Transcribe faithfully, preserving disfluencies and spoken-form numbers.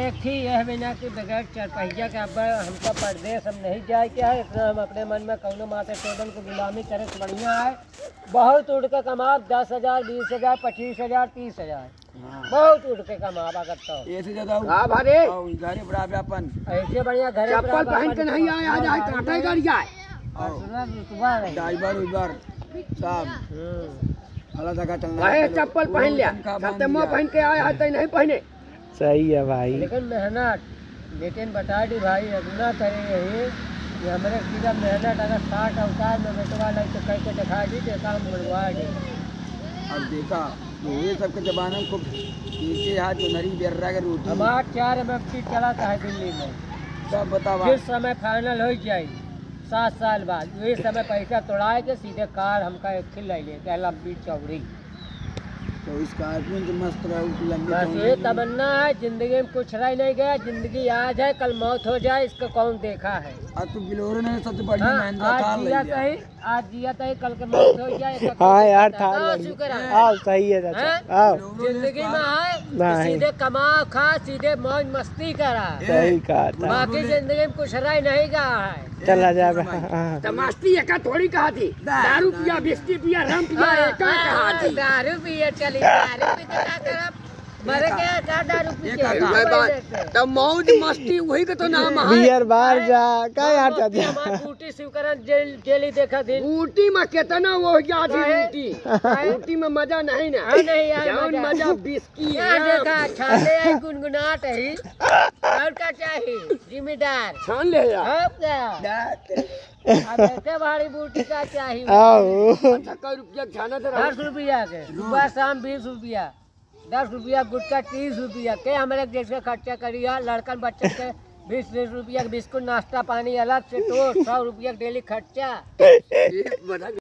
एक ही यह बिना कि बगैर चरपहिया के अब हमका परदेश हम नहीं जाए क्या है, इतना हम अपने मन में कौनो माते चौदन को गुलामी करे तो बढ़िया है। बहुत उड़ के कमा दस हजार बीस हजार पच्चीस हजार तीस हजार बहुत उड़ के कमा करता हूँ। ऐसे ज्यादा हाँ भारे घरे बड़ा अपन ऐसे बढ़िया घर चप्पल पहन के नहीं आए, आज आए कांटा ही कर जाए ड्राइवर उबर सब अलग जगह चलना है। चप्पल पहन लिया मुँह पहन के आए है नहीं पहने। सही है भाई, लेकिन मेहनत लेकिन बता दी भाई अगुना करे यही कि हमारे सीधा मेहनत अगर साठ अवतार में बेटवा लग तो कह के दिखा दी तो काम बनवा दी। अब देखा ये सबके जमाने में खूब नीचे हाथ जो नरी बेर्रा के रोटी हमारा चार एम एफ सी चलाता है दिल्ली में। सब बतावा जिस समय फाइनल हो जाए सात साल बाद ये समय पैसा तोड़ाए के सीधे कार हमका एक खिल ले लंबी चौड़ी। तो इस स्कॉर्पियो जो मस्त रहा बस ये तमन्ना है, जिंदगी में कुछ रह नहीं गया। जिंदगी आज है कल मौत हो जाए, इसका कौन देखा है। अब तो बिलोरो ने सबसे बढ़िया महिंद्रा आज थार ले जिया लिया। सही आज जिया सही कल के मौत हो जाए। हाँ यार था शुक्र है। आओ सही है चाचा आओ। जिंदगी में है सीधे कमाओ खा सीधे मौज मस्ती करा, सही कहा था। बाकी जिंदगी में कुछ रह नहीं गया है। चला जा तो मस्ती एका थोड़ी कहा थी, दारू पिया बिस्की पिया रम पिया एका कहा थी। दारू पिए चली दारू पी के क्या करब मरे के का दारू पी के तो मौज मस्ती वही का तो नाम है। बियर बार जा का यार चाचा हमार बूटी शिवकरण जेल जेली देखा थी। ऊटी में कितना वो गया थी ऊटी ऊटी में मजा नहीं ना नहीं यार मजा, मजा बिस्की क्या देखा छाले आई गुनगुनाट है और क्या चाहिए जिम्मेदार छान ले यार। अब क्या अब ऐसे भारी बूटी का चाहिए। आओ अच्छा कई रुपया छाना था दस रुपया के सुबह शाम बीस रुपया दस रुपया गुटका तीस रुपया के हमारे जैसे खर्चा करिए। लड़कन बच्चे के बीस बीस रुपया बिस्कुट नाश्ता पानी अलग से तो सौ रुपया डेली खर्चा।